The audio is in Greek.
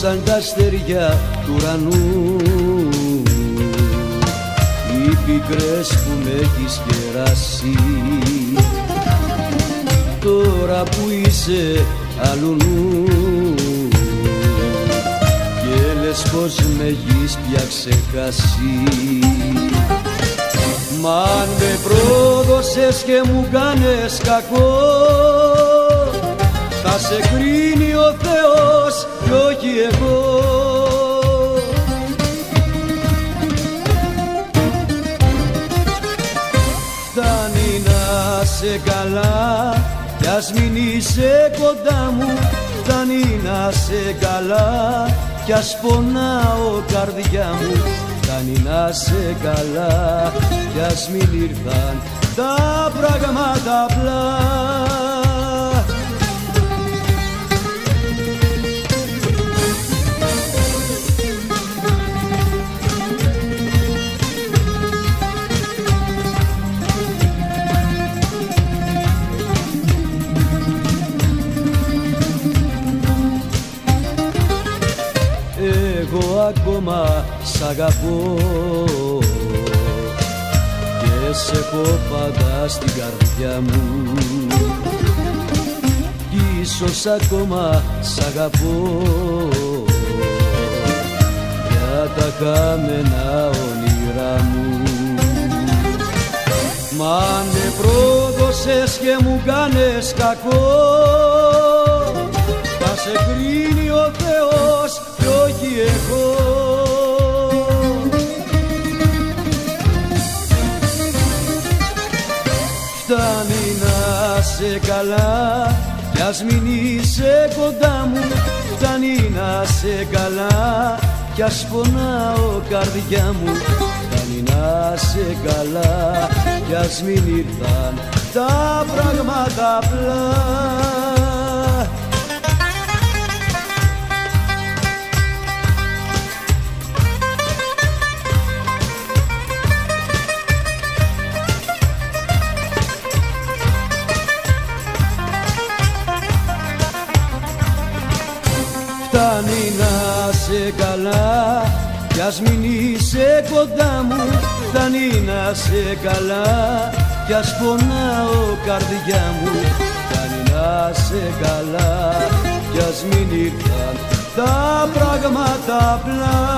σαν τα αστέρια του ουρανού, οι πικρές που με έχεις κεράσει. Τώρα που είσαι αλλού νου και λες πως με έχεις πια ξεχάσει. Μ' αν με πρόδωσες και μου κάνες κακό, θα σε κρίνει ο Θεός κι όχι εγώ. Φτάνει να σε καλά κι ας μην είσαι κοντά μου, φτάνει να σε καλά κι ας πονάω καρδιά μου, φτάνει να σε καλά κι ας μην ήρθαν τα πράγματα απλά. Εγώ ακόμα σ' αγαπώ και σε έχω πάντα στην καρδιά μου, κι ίσως ακόμα σ' αγαπώ για τα χαμένα όνειρά μου. Μα αν με πρόδωσες και μου κάνες κακό, θα σε κρίνει ο Θεός κι όχι εγώ. Φτάνει να σε καλά κι ας μην είσαι κοντά μου, φτάνει να σε καλά κι ας πονάω καρδιά μου, φτάνει να σε καλά κι ας μην ήρθαν τα πράγματα απλά. Φτάνει να σε καλά κι ας μην είσαι κοντά μου, φτάνει να σε καλά κι ας πονάω καρδιά μου, φτάνει να σε καλά κι ας μην ήρθαν τα πράγματα απλά.